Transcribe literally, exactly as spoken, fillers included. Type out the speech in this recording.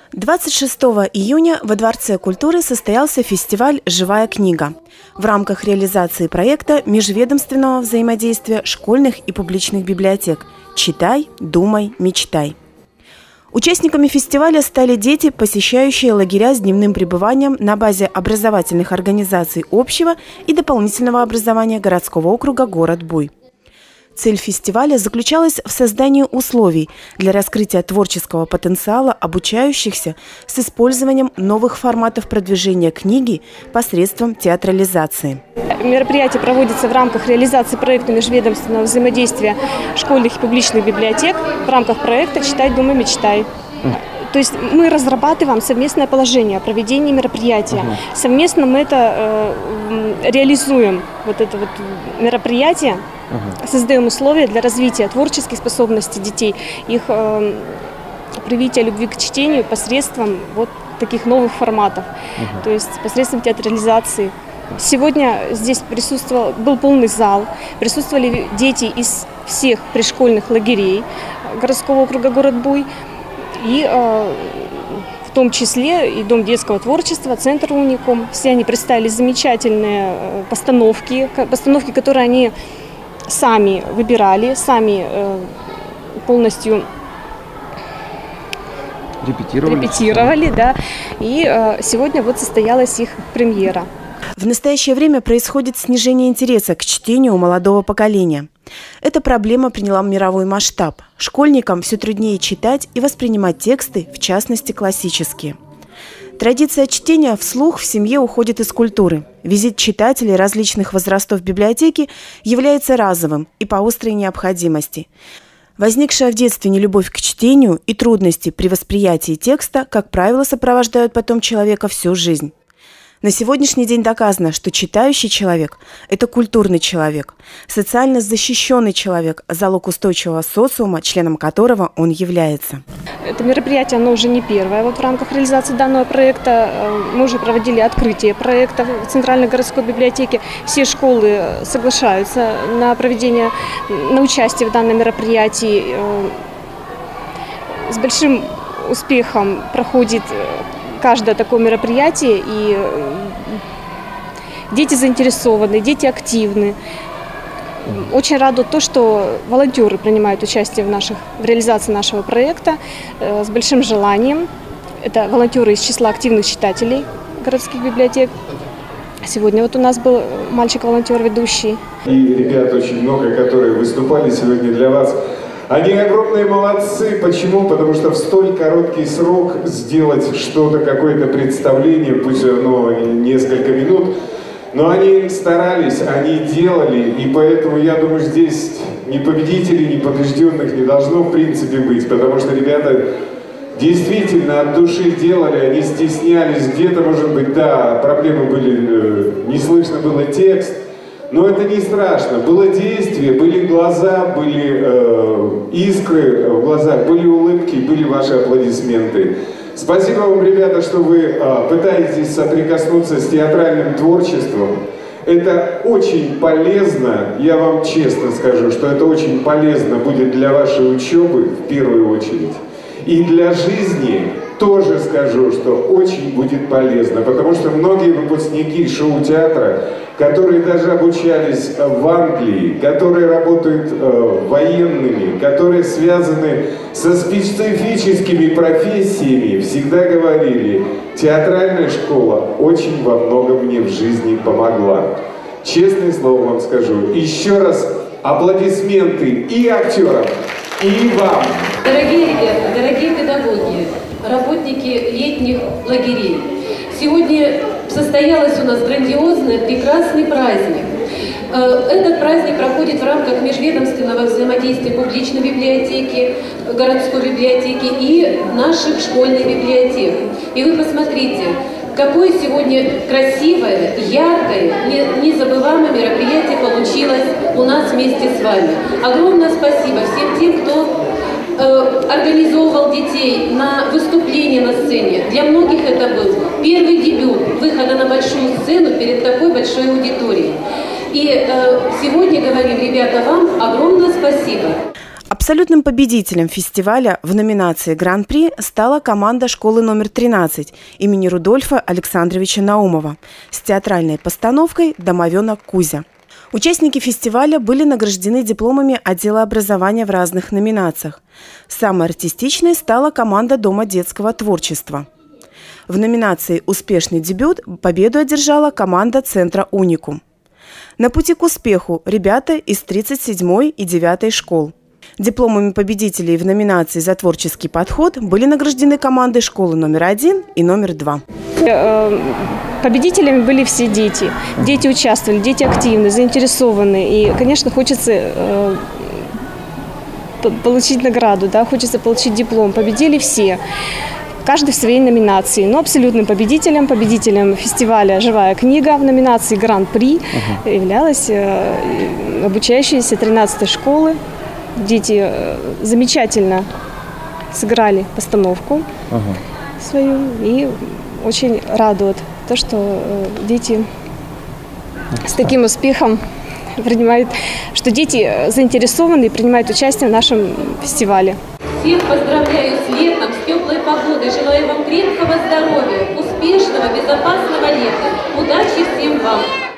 двадцать шестого июня во Дворце культуры состоялся фестиваль «Живая книга» в рамках реализации проекта межведомственного взаимодействия школьных и публичных библиотек «Читай, думай, мечтай». Участниками фестиваля стали дети, посещающие лагеря с дневным пребыванием на базе образовательных организаций общего и дополнительного образования городского округа город Буй. Цель фестиваля заключалась в создании условий для раскрытия творческого потенциала обучающихся с использованием новых форматов продвижения книги посредством театрализации. Мероприятие проводится в рамках реализации проекта межведомственного взаимодействия школьных и публичных библиотек в рамках проекта «Читай, думай, мечтай». То есть мы разрабатываем совместное положение о проведении мероприятия. Uh-huh. Совместно мы это э, реализуем, вот это вот мероприятие, uh-huh. создаем условия для развития творческих способностей детей, их э, привития любви к чтению посредством вот таких новых форматов, uh-huh. то есть посредством театрализации. Сегодня здесь присутствовал, был полный зал, присутствовали дети из всех пришкольных лагерей городского округа город Буй. И э, в том числе и Дом детского творчества, Центр Уникум. Все они представили замечательные э, постановки, постановки, которые они сами выбирали, сами э, полностью репетировали, репетировали да. И э, сегодня вот состоялась их премьера. В настоящее время происходит снижение интереса к чтению у молодого поколения. Эта проблема приняла мировой масштаб. Школьникам все труднее читать и воспринимать тексты, в частности классические. Традиция чтения вслух в семье уходит из культуры. Визит читателей различных возрастов в библиотеки является разовым и по острой необходимости. Возникшая в детстве нелюбовь к чтению и трудности при восприятии текста, как правило, сопровождают потом человека всю жизнь. На сегодняшний день доказано, что читающий человек – это культурный человек, социально защищенный человек, залог устойчивого социума, членом которого он является. Это мероприятие, оно уже не первое. Вот в рамках реализации данного проекта мы уже проводили открытие проекта в Центральной городской библиотеке. Все школы соглашаются на проведение, на участие в данном мероприятии. С большим успехом проходит каждое такое мероприятие, и дети заинтересованы, дети активны. Очень радует то, что волонтеры принимают участие в, наших, в реализации нашего проекта э, с большим желанием. Это волонтеры из числа активных читателей городских библиотек. Сегодня вот у нас был мальчик-волонтер ведущий. И ребят очень много, которые выступали сегодня для вас. Они огромные молодцы. Почему? Потому что в столь короткий срок сделать что-то, какое-то представление, пусть оно несколько минут, но они старались, они делали, и поэтому я думаю, здесь ни победителей, ни побежденных не должно в принципе быть, потому что ребята действительно от души делали, они стеснялись, где-то, может быть, да, проблемы были, не слышно было текст. Но это не страшно. Было действие, были глаза, были э, искры в глазах, были улыбки, были ваши аплодисменты. Спасибо вам, ребята, что вы э, пытаетесь соприкоснуться с театральным творчеством. Это очень полезно, я вам честно скажу, что это очень полезно будет для вашей учебы в первую очередь. И для жизни тоже скажу, что очень будет полезно, потому что многие выпускники шоу-театра, которые даже обучались в Англии, которые работают э, военными, которые связаны со специфическими профессиями, всегда говорили, театральная школа очень во многом мне в жизни помогла. Честное слово вам скажу. Еще раз аплодисменты и актерам, и вам. Дорогие ребята, дорогие педагоги, работники летних лагерей, сегодня состоялось у нас грандиозный, прекрасный праздник. Этот праздник проходит в рамках межведомственного взаимодействия публичной библиотеки, городской библиотеки и наших школьных библиотек. И вы посмотрите, какое сегодня красивое, яркое, незабываемое мероприятие получилось у нас вместе с вами. Огромное спасибо всем тем, кто организовывал детей на выступление на сцене. Для многих это был первый дебют выхода на большую сцену перед такой большой аудиторией. И э, сегодня говорим, ребята, вам огромное спасибо. Абсолютным победителем фестиваля в номинации «Гран-при» стала команда школы номер тринадцать имени Рудольфа Александровича Наумова с театральной постановкой «Домовенок Кузя». Участники фестиваля были награждены дипломами отдела образования в разных номинациях. Самой артистичной стала команда Дома детского творчества. В номинации «Успешный дебют» победу одержала команда Центра «Уникум». На пути к успеху ребята из тридцать седьмой и девятой школ. Дипломами победителей в номинации «За творческий подход» были награждены команды школы номер один и номер два. Победителями были все дети. Дети участвовали, дети активны, заинтересованы. И, конечно, хочется э, получить награду, да, хочется получить диплом. Победили все. Каждый в своей номинации. Но абсолютным победителем, победителем фестиваля «Живая книга» в номинации «Гран-при» uh-huh. являлась э, обучающаяся тринадцатой школы. Дети э, замечательно сыграли постановку uh-huh. свою и очень радует то, что э, дети uh-huh. с таким успехом принимают, что дети заинтересованы и принимают участие в нашем фестивале. Всех поздравляю с летом, с теплой погодой. Желаю вам крепкого здоровья, успешного, безопасного лета. Удачи всем вам!